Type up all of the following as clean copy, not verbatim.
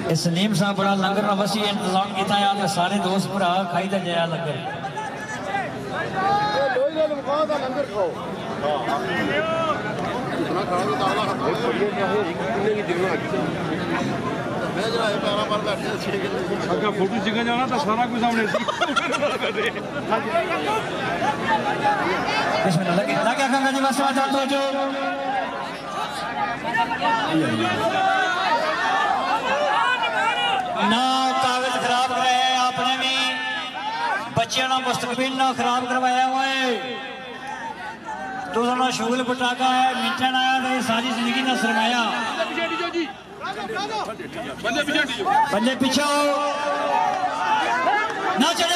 सलीम साहब बड़ा लंगर का वसी इंतजाम किया है, सारे दोस्त भरा खाई दा जाया लंगर। फोटो चिकन जाना तो सारा कुछ सामने लगे खंगा जी बस जो ना कागज खराब कराए आपने भी, बच्चों का मुस्तकबिल ना खराब करवाया हुआ है। तो शूल पटाखा है, मिटन आया तो सारी जिंदगी ना सरमाया। बंदे पीछे ना चले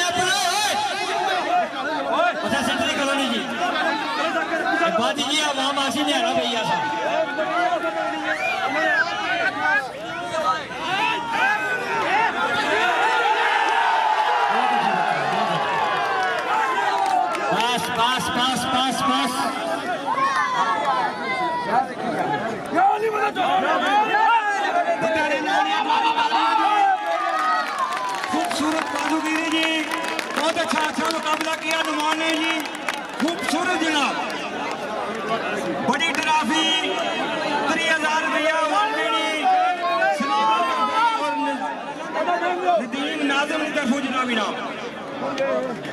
सेंट्री कॉलोनी जी बाजी जी आवाम आसी ने हरा भैया था। पास पास पास पास पास खूबसूरत बाजूगिरी जी, बहुत अच्छा मुकाबला किया नुमान ने जी, खूबसूरत जनाब। बड़ी ट्रॉफी 3000 रुपया नदीम नाज़िम की तरफ जनाब इनाम।